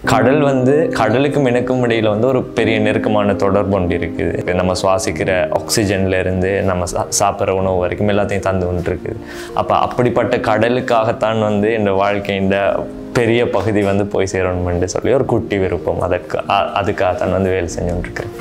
கடல் வந்து கடலுக்கும் எனக்கும் இடையில் வந்து ஒரு பெரிய நெருக்கமான தொடர்பு ஒன்று இருக்குது. நம்ம சுவாசிக்கிற ஆக்சிஜன்லேருந்து நம்ம சாப்பிட்ற உணவு வரைக்கும் எல்லாத்தையும் தந்து கொண்டு இருக்குது. அப்போ அப்படிப்பட்ட கடலுக்காகத்தான் வந்து இந்த வாழ்க்கை இந்த பெரிய பகுதி வந்து போய் சேரணும்னு சொல்லி ஒரு குட்டி விருப்பம். அதுக்காகத்தான் வந்து வேலை செஞ்சு கொண்டிருக்கிறேன்.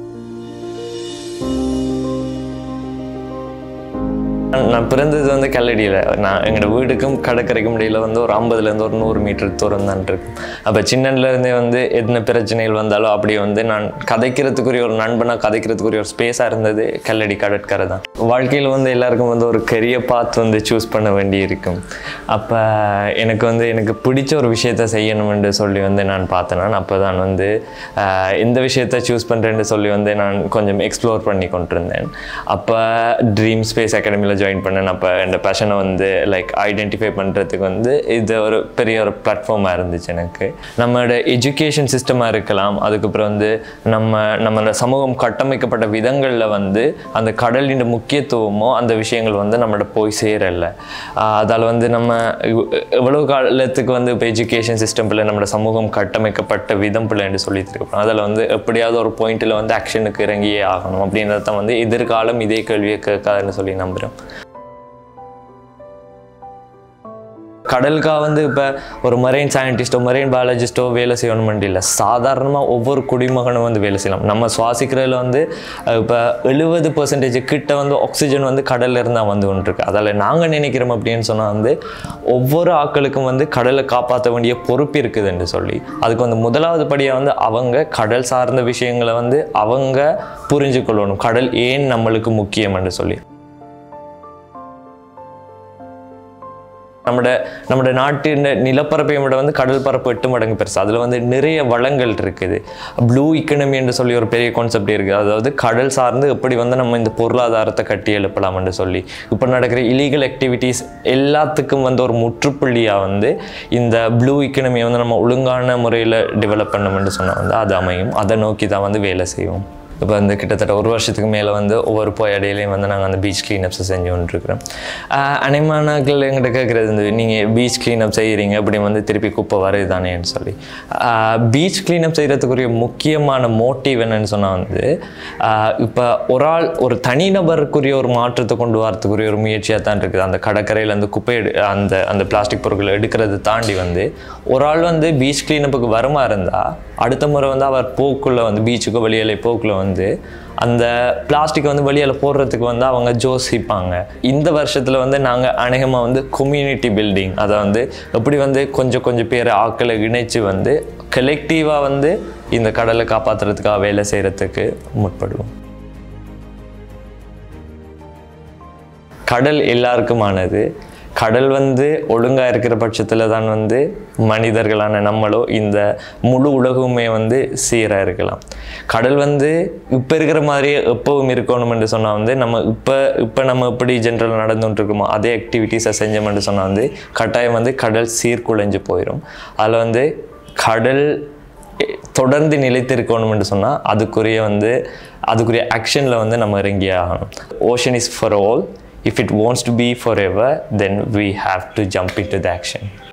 நான் பிறந்தது வந்து கல்லடியில். நான் எங்களோட வீடுக்கும் கடற்கரைக்கும் இடையில் வந்து ஒரு 50லேருந்து ஒரு 100 மீட்டர் தூரம் தான் இருக்கும். அப்போ சின்னதுலேருந்தே வந்து என்ன பிரச்சனைகள் வந்தாலும் அப்படியே வந்து நான் கதைக்கிறதுக்குரிய ஒரு நண்பனாக கதைக்கிறதுக்குரிய ஒரு ஸ்பேஸாக இருந்தது கல்லடி கடற்கரை தான். வாழ்க்கையில் வந்து எல்லாருக்கும் வந்து ஒரு கெரியர் பாத் வந்து சூஸ் பண்ண வேண்டி இருக்கும். அப்போ எனக்கு பிடிச்ச ஒரு விஷயத்த செய்யணும்னு சொல்லி வந்து நான் பார்த்தேன். அப்போ தான் வந்து எந்த விஷயத்த சூஸ் பண்ணுறேன்னு சொல்லி வந்து நான் கொஞ்சம் எக்ஸ்ப்ளோர் பண்ணி கொண்டிருந்தேன். அப்போ DreamSpace Academy ஜாயின் பண்ணேன். அப்போ இந்த பேஷனை வந்து ஐடென்டிஃபை பண்ணுறதுக்கு வந்து இது ஒரு பெரிய ஒரு பிளாட்ஃபார்மாக இருந்துச்சு எனக்கு. நம்மளோட எஜுகேஷன் சிஸ்டமாக இருக்கலாம், அதுக்கப்புறம் வந்து நம்மளோட சமூகம் கட்டமைக்கப்பட்ட விதங்களில் வந்து அந்த கடலின் முக்கியத்துவமோ அந்த விஷயங்கள் வந்து நம்மளோட போய் சேரலை. அதால் வந்து நம்ம எவ்வளோ காலத்துக்கு வந்து இப்போ எஜுகேஷன் சிஸ்டம் பிள்ளை நம்மளோட சமூகம் கட்டமைக்கப்பட்ட விதம் பிள்ளைன்னு சொல்லிட்டு இருக்கோம். அதில் வந்து எப்படியாவது ஒரு பாயிண்ட்டில் வந்து ஆக்ஷனுக்கு இறங்கியே ஆகணும் அப்படின்றத வந்து எதிர்காலம் இதே கேள்வியை கேட்காதுன்னு சொல்லி நம்புகிறேன். கடலுக்காக வந்து இப்போ ஒரு மரைன் சயின்டிஸ்ட்டோ மரைன் பயாலஜிஸ்ட்டோ வேலை செய்யணுமென்று இல்லை, சாதாரணமாக ஒவ்வொரு குடிமகனும் வந்து வேலை செய்யலாம். நம்ம சுவாசிக்கிறதுல வந்து இப்போ 70% கிட்ட வந்து ஆக்சிஜன் வந்து கடலில் இருந்தால் வந்து ஒன்று இருக்குது. அதில் நாங்கள் நினைக்கிறோம் அப்படின்னு சொன்னால் வந்து ஒவ்வொரு ஆட்களுக்கும் வந்து கடலை காப்பாற்ற வேண்டிய பொறுப்பு இருக்குதுன்னு சொல்லி அதுக்கு வந்து முதலாவது படியாக வந்து அவங்க கடல் சார்ந்த விஷயங்களை வந்து அவங்க புரிஞ்சு கொள்ளணும். கடல் ஏன் நம்மளுக்கு முக்கியம் என்று சொல்லி நம்மளோட நாட்டின் நிலப்பரப்பை விட வந்து கடல் பரப்பு 8 மடங்கு பெருசு. அதில் வந்து நிறைய வளங்கள் இருக்குது. ப்ளூ இக்கனமி என்று சொல்லி ஒரு பெரிய கான்செப்ட் இருக்குது. அதாவது கடல் சார்ந்து எப்படி வந்து நம்ம இந்த பொருளாதாரத்தை கட்டி எழுப்பலாம்னு சொல்லி இப்போ நடக்கிற இல்லீகல் ஆக்டிவிட்டீஸ் எல்லாத்துக்கும் வந்து ஒரு முற்றுப்புள்ளியாக வந்து இந்த ப்ளூ இக்கனமியை வந்து நம்ம ஒழுங்கான முறையில் டெவலப் பண்ணணும்னு சொன்னால் வந்து அது அமையும். அதை நோக்கி தான் வந்து வேலை செய்வோம். இப்போ வந்து கிட்டத்தட்ட 1 வருஷத்துக்கு மேலே வந்து ஒவ்வொரு இடையிலையும் வந்து நாங்கள் அந்த பீச் கிளீனப்ஸை செஞ்சு கொண்டிருக்கிறோம். அனைமானாக்கள் எங்கிட்ட கேட்குறது வந்து நீங்கள் பீச் கிளீனப் செய்கிறீங்க அப்படி வந்து திருப்பி குப்பை வருது தானேன்னு சொல்லி. பீச் கிளீனப் செய்கிறதுக்குரிய முக்கியமான மோட்டிவ் என்னன்னு சொன்னால் வந்து இப்போ ஒரு தனிநபருக்குரிய ஒரு மாற்றத்தை கொண்டு வரத்துக்குரிய ஒரு முயற்சியாக தான் இருக்குது. அந்த கடற்கரையில் அந்த குப்பை அந்த பிளாஸ்டிக் பொருட்களை எடுக்கிறத தாண்டி வந்து ஒரு ஆள் வந்து பீச் கிளீனப்புக்கு வருமா இருந்தால் அடுத்த முறை வந்து அவர் போக்குள்ளே வந்து பீச்சுக்கு வெளியில போக்குள்ளே வந்து அந்த பிளாஸ்டிக்கை வந்து வெளியில் போடுறதுக்கு வந்து அவங்க யோசிப்பாங்க. இந்த வருஷத்தில் வந்து நாங்கள் அநேகமாக வந்து கம்யூனிட்டி பில்டிங், அதை வந்து எப்படி வந்து கொஞ்சம் பேர் ஆட்களை இணைச்சு வந்து கலெக்டிவாக வந்து இந்த கடலை காப்பாற்றுறதுக்காக வேலை செய்கிறதுக்கு முற்படுவோம். கடல் எல்லாருக்குமானது. கடல் வந்து ஒழுங்காக இருக்கிற பட்சத்தில் தான் வந்து மனிதர்களான நம்மளோ இந்த முழு உலகமே வந்து சீராக இருக்கலாம். கடல் வந்து இப்போ இருக்கிற மாதிரியே எப்பவும் இருக்கணும்னு சொன்னால் வந்து நம்ம இப்போ நம்ம எப்படி ஜென்ரல் நடந்துகிட்டு இருக்கோமோ அதே ஆக்டிவிட்டீஸை செஞ்சோம்னு சொன்னால் வந்து கட்டாயம் வந்து கடல் சீர்குலைஞ்சு போயிடும். அதில் வந்து கடல் தொடர்ந்து நிலைத்திருக்கணும்னு சொன்னால் அதுக்குரிய ஆக்ஷனில் வந்து நம்ம இறங்கியே ஆகணும். Ocean is for all. If it wants to be forever, then we have to jump into the action.